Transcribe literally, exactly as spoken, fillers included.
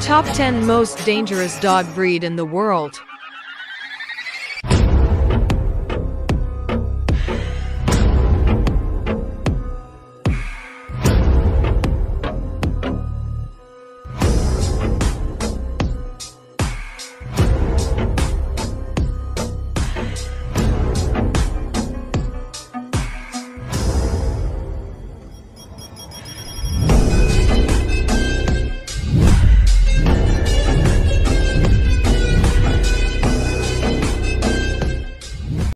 Top ten Most Dangerous Dog Breed in the World.